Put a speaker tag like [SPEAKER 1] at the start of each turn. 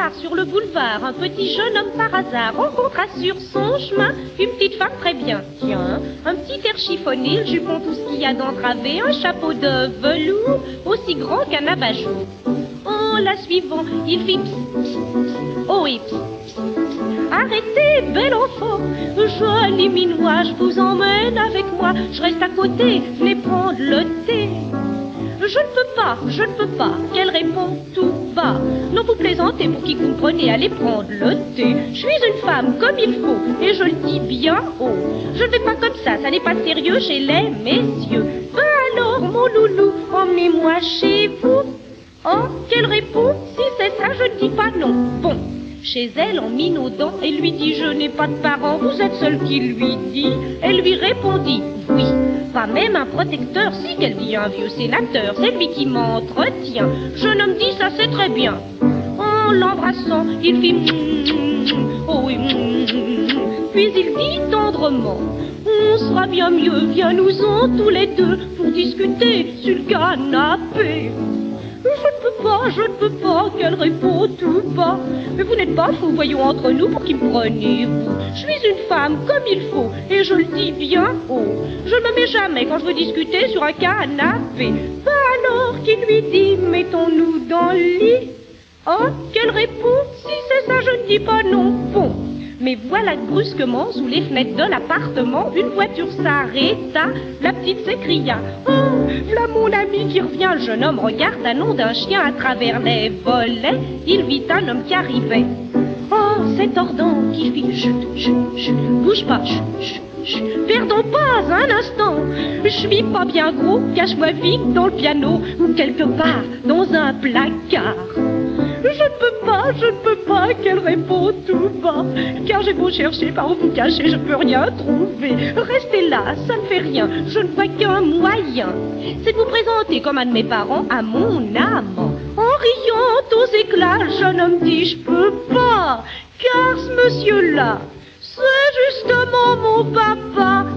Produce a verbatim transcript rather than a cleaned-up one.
[SPEAKER 1] tard, sur le boulevard, un petit jeune homme par hasard rencontra sur son chemin une petite femme très bien. Tiens, un petit air chiffonné, le jupon tout ce qu'il y a d'entravé, un chapeau de velours aussi grand qu'un abat-jour. Oh, la suivant, il fit pss, pss, pss. Oh, et pss, pss, pss. Arrêtez, bel enfant, joli minois, je vous emmène avec moi, je reste à côté, venez prendre le thé. Je ne peux pas, je ne peux pas, qu'elle répond tout bas. Non, vous plaisantez pour qui comprenez, allez prendre le thé. Je suis une femme comme il faut, et je le dis bien haut. Je ne vais pas comme ça, ça n'est pas sérieux chez les messieurs. Ben alors, mon loulou, emmenez-moi chez vous. Oh, qu'elle répond, si c'est ça, je ne dis pas non. Bon, chez elle, en minaudant, elle lui dit, je n'ai pas de parents, vous êtes seul qui lui dit. Elle lui répondit, oui. Pas même un protecteur, si qu'elle dit un vieux sénateur, c'est lui qui m'entretient. Jeune homme dit ça c'est très bien. En l'embrassant, il fit oh oui, puis il dit tendrement, on sera bien mieux, viens-nous-en tous les deux pour discuter sur le canapé. Je ne peux pas, je ne peux pas, qu'elle répond tout bas. Mais vous n'êtes pas fou, voyons entre nous, pour qui me prenez-vous? Je suis une femme comme il faut, et je le dis bien haut. Je ne me mets jamais quand je veux discuter sur un canapé. Ben alors, qui lui dit, mettons-nous dans le lit? Oh, qu'elle répond, si c'est ça, je ne dis pas non. Bon. Mais voilà que brusquement, sous les fenêtres de l'appartement, une voiture s'arrêta. La petite s'écria, oh, voilà mon ami qui revient. Le jeune homme regarda, nom d'un chien à travers les volets. Il vit un homme qui arrivait. Oh, cet ordant qui fit chut, chut, chut, bouge pas, chut, chut, chut. Perdons pas un instant. Je suis pas bien gros, cache-moi vite dans le piano ou quelque part dans un placard. Je ne peux pas, je ne peux pas, qu'elle répond tout bas. Car j'ai beau chercher par où vous cacher, je ne peux rien trouver. Restez là, ça ne fait rien, je ne vois qu'un moyen. C'est de vous présenter comme un de mes parents à mon amant. En riant aux éclats, le jeune homme dit je peux pas. Car ce monsieur-là, c'est justement mon papa.